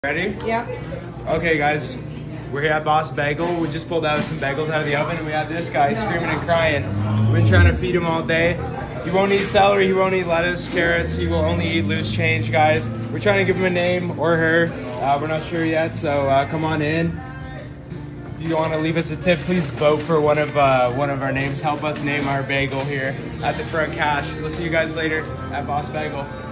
Ready? Yeah. Okay, guys, we're here at Boss Bagel. We just pulled out some bagels out of the oven, and we have this guy screaming and crying. We've been trying to feed him all day. He won't eat celery, he won't eat lettuce, carrots. He will only eat loose change, guys. We're trying to give him a name or her. We're not sure yet, so come on in. If you want to leave us a tip, please vote for one of our names. Help us name our bagel here at the front cash. We'll see you guys later at Boss Bagel.